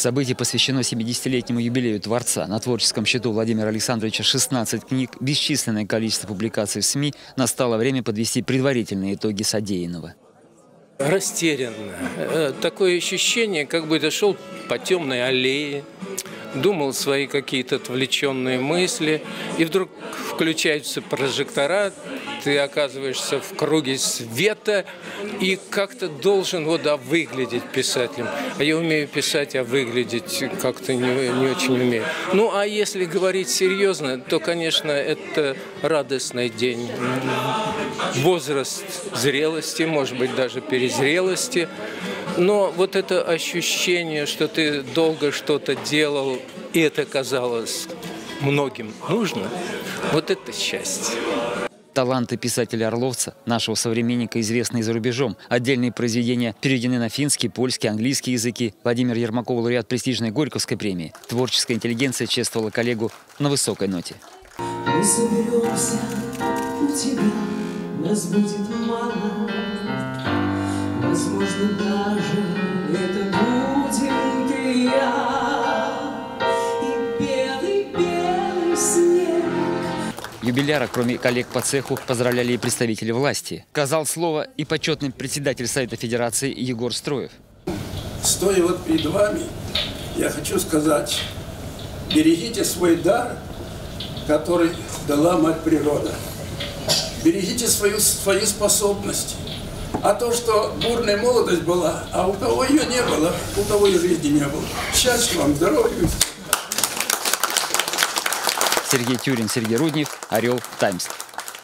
Событие посвящено 70-летнему юбилею Творца. На творческом счету Владимира Александровича 16 книг, бесчисленное количество публикаций в СМИ. Настало время подвести предварительные итоги содеянного. Растерянно. Такое ощущение, как бы дошел по темной аллее, думал свои какие-то отвлеченные мысли, и вдруг включаются прожектора, ты оказываешься в круге света и как-то должен выглядеть писателем. А я умею писать, а выглядеть как-то не очень умею. Ну, а если говорить серьезно, то, конечно, это радостный день. Возраст зрелости, может быть, даже перезрелости. Но вот это ощущение, что ты долго что-то делал, и это казалось многим нужно, вот это счастье. Таланты писателя-орловца, нашего современника, известные за рубежом. Отдельные произведения переведены на финский, польский, английский языки. Владимир Ермаков – лауреат престижной Горьковской премии. Творческая интеллигенция чествовала коллегу на высокой ноте. Мы соберемся у тебя, нас будет мало. Возможно, даже это будем ты и я. И белый-белый снег. Юбиляра, кроме коллег по цеху, поздравляли и представители власти. Сказал слово и почетный председатель Совета Федерации Егор Строев. Стоя вот перед вами, я хочу сказать, берегите свой дар, который дала мать природа. Берегите свои способности. А то, что бурная молодость была, а у кого ее не было, у того и жизни не было. Счастья вам, здоровья. Сергей Тюрин, Сергей Руднев, Орел, Таймс.